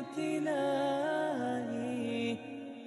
وابتلائي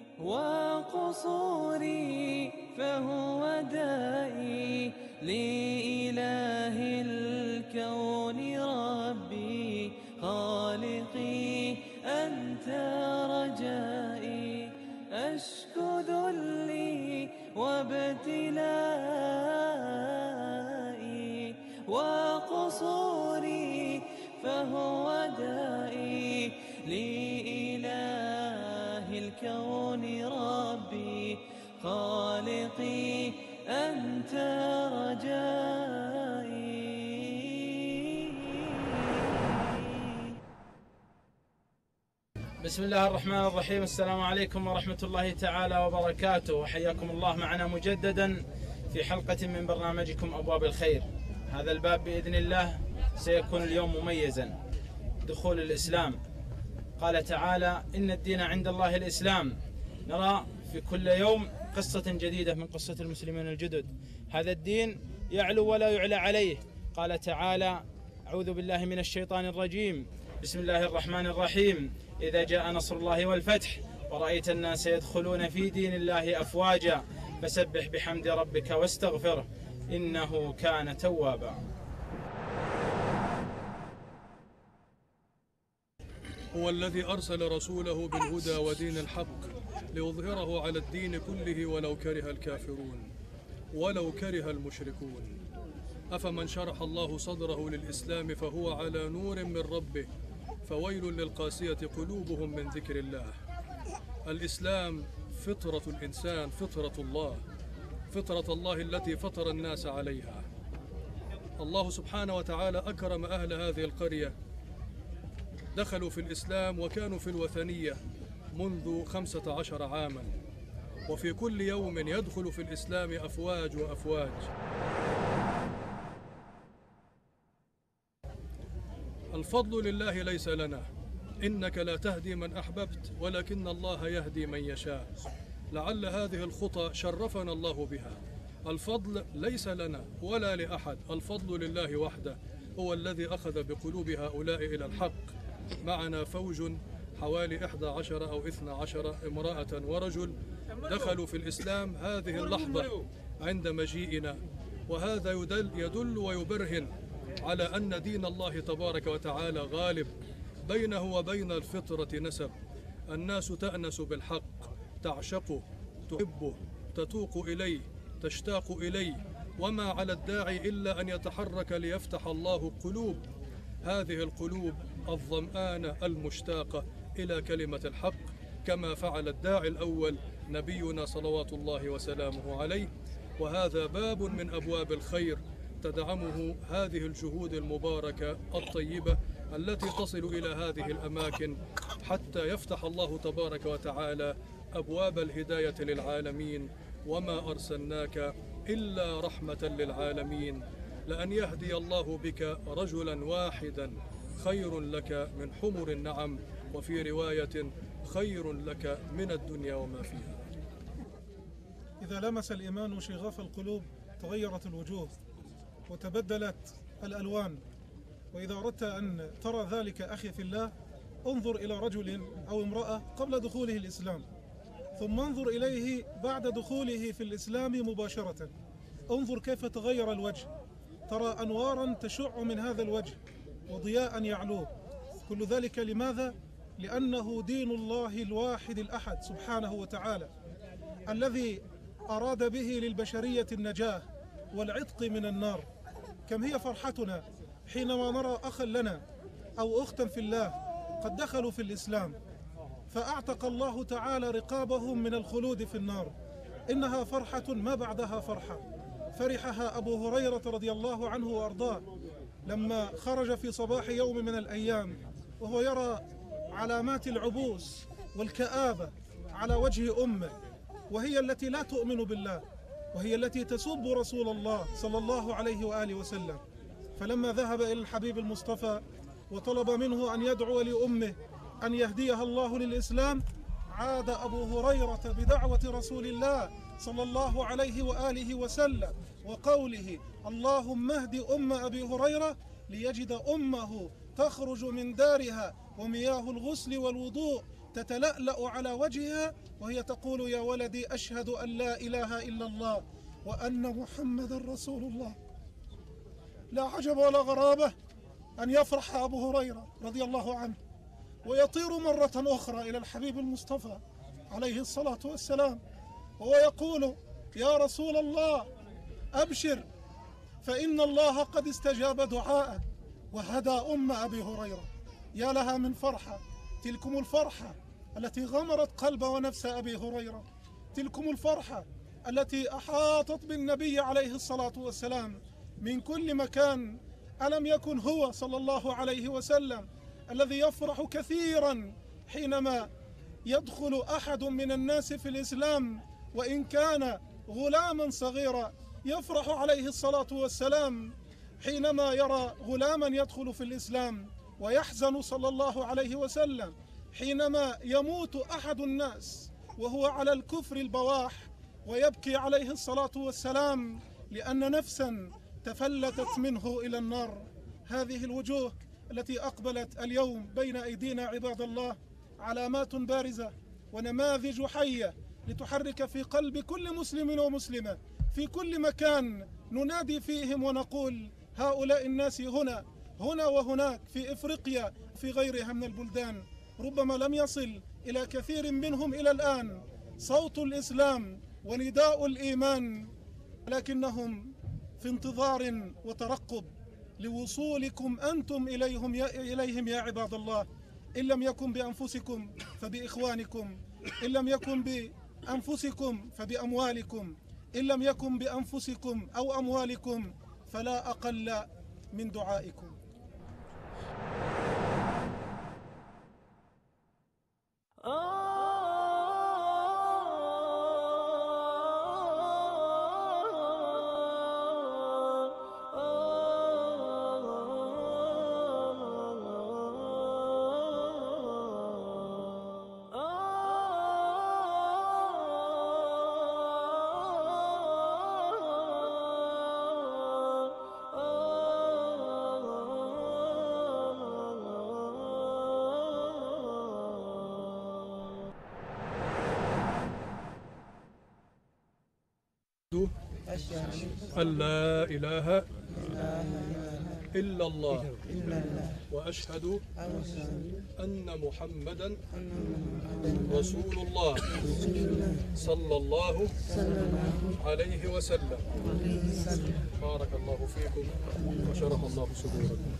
وقصوري فهو دائي لإله الكون ربي خالقي أنت رجائي أشكو ذلي وابتلائي وقصوري فهو دائي لإله الكون ربي خالقي أنت رجائي. بسم الله الرحمن الرحيم. السلام عليكم ورحمة الله تعالى وبركاته، وحياكم الله معنا مجددا في حلقة من برنامجكم أبواب الخير. هذا الباب بإذن الله سيكون اليوم مميزا، دخول الإسلام. قال تعالى: إن الدين عند الله الإسلام. نرى في كل يوم قصة جديدة من قصة المسلمين الجدد. هذا الدين يعلو ولا يعلى عليه. قال تعالى: أعوذ بالله من الشيطان الرجيم، بسم الله الرحمن الرحيم. إذا جاء نصر الله والفتح ورأيت الناس يدخلون في دين الله أفواجا فسبح بحمد ربك واستغفره إنه كان توابا. هو الذي أرسل رسوله بالهدى ودين الحق ليظهره على الدين كله ولو كره الكافرون ولو كره المشركون. أفمن شرح الله صدره للإسلام فهو على نور من ربه فويل للقاسية قلوبهم من ذكر الله. الإسلام فطرة الإنسان، فطرة الله التي فطر الناس عليها. الله سبحانه وتعالى أكرم أهل هذه القرية، دخلوا في الإسلام وكانوا في الوثنية منذ 15 عاما، وفي كل يوم يدخل في الإسلام أفواج وأفواج. الفضل لله ليس لنا، إنك لا تهدي من أحببت ولكن الله يهدي من يشاء. لعل هذه الخطى شرفنا الله بها. الفضل ليس لنا ولا لأحد، الفضل لله وحده، هو الذي أخذ بقلوب هؤلاء إلى الحق. معنا فوج حوالي 11 أو 12 امرأة ورجل دخلوا في الإسلام هذه اللحظة عند مجيئنا، وهذا يدل ويبرهن على أن دين الله تبارك وتعالى غالب. بينه وبين الفطرة نسب. الناس تأنس بالحق، تعشقه، تحبه، تتوق إليه، تشتاق إليه، وما على الداعي إلا أن يتحرك ليفتح الله قلوب هذه القلوب الظمآنة المشتاقة إلى كلمة الحق، كما فعل الداعي الأول نبينا صلوات الله وسلامه عليه. وهذا باب من أبواب الخير تدعمه هذه الجهود المباركة الطيبة التي تصل إلى هذه الأماكن حتى يفتح الله تبارك وتعالى أبواب الهداية للعالمين. وما أرسلناك إلا رحمة للعالمين. لأن يهدي الله بك رجلا واحدا خير لك من حمر النعم، وفي رواية خير لك من الدنيا وما فيها. إذا لمس الإيمان شغاف القلوب تغيرت الوجوه وتبدلت الألوان. وإذا أردت أن ترى ذلك أخي في الله، انظر إلى رجل أو امرأة قبل دخوله الإسلام، ثم انظر إليه بعد دخوله في الإسلام مباشرة. انظر كيف تغير الوجه، ترى أنوارا تشع من هذا الوجه وضياء يعلوه. كل ذلك لماذا؟ لأنه دين الله الواحد الأحد سبحانه وتعالى، الذي أراد به للبشرية النجاة والعتق من النار. كم هي فرحتنا حينما نرى أخا لنا أو أختا في الله قد دخلوا في الإسلام فأعتق الله تعالى رقابهم من الخلود في النار. إنها فرحة ما بعدها فرحة. فرحها أبو هريرة رضي الله عنه وأرضاه لما خرج في صباح يوم من الأيام وهو يرى علامات العبوس والكآبة على وجه أمه، وهي التي لا تؤمن بالله، وهي التي تسب رسول الله صلى الله عليه وآله وسلم. فلما ذهب إلى الحبيب المصطفى وطلب منه أن يدعو لأمه أن يهديها الله للإسلام، عاد أبو هريرة بدعوة رسول الله صلى الله عليه وآله وسلم وقوله: اللهم اهد أم أبي هريرة ليجد أمه تخرج من دارها ومياه الغسل والوضوء تتلألأ على وجهها وهي تقول: يا ولدي أشهد أن لا إله إلا الله وأن محمد رسول الله. لا عجب ولا غرابة أن يفرح أبو هريرة رضي الله عنه ويطير مرة أخرى إلى الحبيب المصطفى عليه الصلاة والسلام وهو يقول: يا رسول الله أبشر فإن الله قد استجاب دعاءك وهدى أم أبي هريرة. يا لها من فرحة، تلكم الفرحة التي غمرت قلب ونفس أبي هريرة، تلكم الفرحة التي أحاطت بالنبي عليه الصلاة والسلام من كل مكان. ألم يكن هو صلى الله عليه وسلم الذي يفرح كثيرا حينما يدخل أحد من الناس في الإسلام وإن كان غلاما صغيرا؟ يفرح عليه الصلاة والسلام حينما يرى غلاما يدخل في الإسلام، ويحزن صلى الله عليه وسلم حينما يموت أحد الناس وهو على الكفر البواح، ويبكي عليه الصلاة والسلام لأن نفسا تفلتت منه إلى النار. هذه الوجوه التي أقبلت اليوم بين أيدينا عباد الله علامات بارزة ونماذج حية لتحرك في قلب كل مسلم ومسلمة في كل مكان ننادي فيهم ونقول: هؤلاء الناس هنا وهناك، في إفريقيا في غيرها من البلدان، ربما لم يصل إلى كثير منهم إلى الآن صوت الإسلام ونداء الإيمان، لكنهم في انتظار وترقب لوصولكم أنتم إليهم يا عباد الله. إن لم يكن بأنفسكم فبإخوانكم، إن لم يكن بأنفسكم فبأموالكم، إن لم يكن بأنفسكم أو أموالكم فلا أقل من دعائكم. أن لا إله إلا الله وأشهد أن محمدا رسول الله صلى الله عليه وسلم. بارك الله فيكم وشرح الله صدوركم.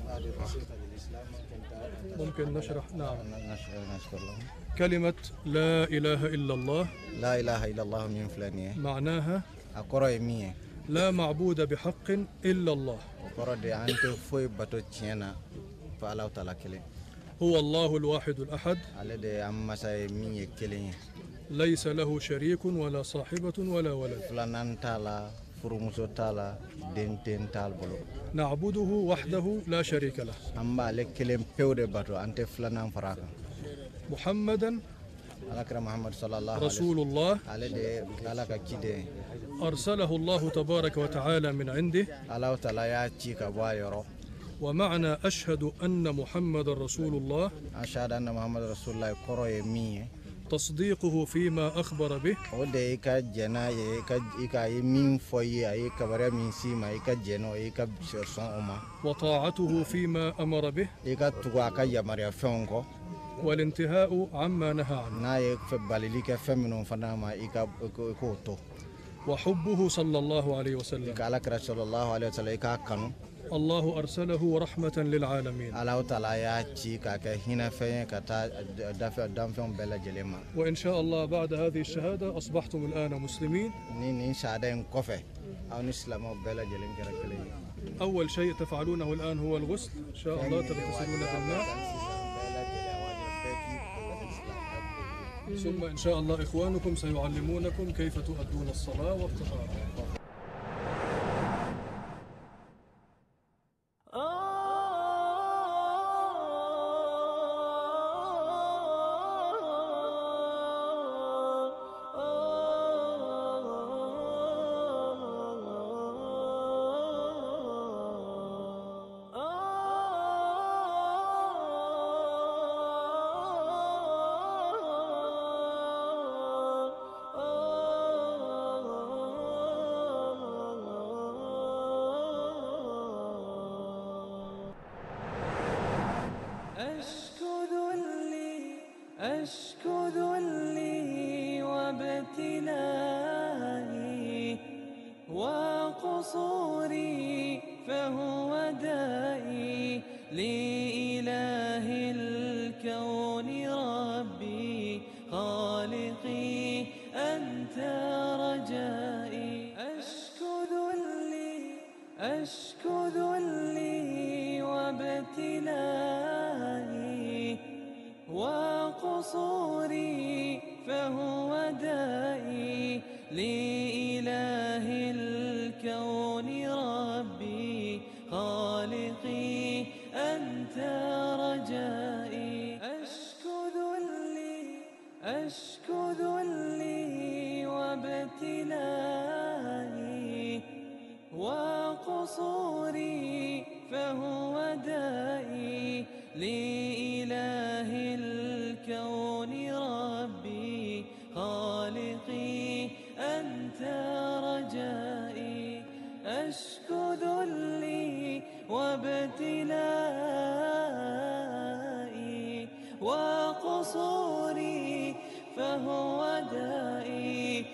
ممكن نشرح؟ نعم. كلمة لا إله إلا الله، لا إله إلا الله من فلانية معناها أقرأ مية لا معبود بحق إلا الله، أقرأ دي أنت فوي باتو تشينا فألاو تلاكلي، هو الله الواحد الأحد على دي أما ساي مية كلي، ليس له شريك ولا صاحبة ولا ولد، فلان تالا فرموسو تالا دين تال بلو، نعبده وحده لا شريك له. أما عليك كلم بيود باتو أنت فلان فراغ. محمدا محمد صلى الله عليه رسول الله على دي على كده أرسله الله تبارك وتعالى من عنده، الله تعالى يا تشيكا بايرو. ومعنى أشهد أن محمد رسول الله، أشهد أن محمد رسول الله قرأ مية تصديقه فيما أخبر به، ودي إيكا جنا إيكا يمين فوي إيكا برا من سيما إيكا جنو إيكا بسرسون أما، وطاعته فيما أمر به، إيكا تقاكا يماريا فيونكو، والانتهاء عما نهى عنه، نايك فباليليكا فمنون فناما إيكا كوتو، وحبه صلى الله عليه وسلم. إيكا على رسول الله عليه وسلم إيكا كانوا الله أرسله رحمة للعالمين. الله تعالى يا تشيكا كهنا فين كتا دافع دامفون بلا جلما. وإن شاء الله بعد هذه الشهادة أصبحتم الآن مسلمين. نين شهادة كوفة أو نسلم بلا جلين كركلي. أول شيء تفعلونه الآن هو الغسل، إن شاء الله تغتسلون بالماء، ثم إن شاء الله إخوانكم سيعلمونكم كيف تؤدون الصلاة والطهارة. وقصوري فهو دائي لإله الكون ربي خالقي أنت رجائي أشكو ذلي وابتلائي وقصوري فهو دائي لإله الكون ربي خالقي أنت رجائي أشكو ذلي وابتلائي وقصوري فهو دائي لإله الكون ربي خالقي أنت رجائي أشكو ذلي وابتلائي وقصوري فهو دائي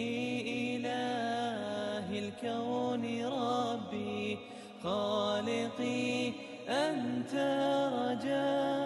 لإله الكون ربي خالقي أنت رجائي.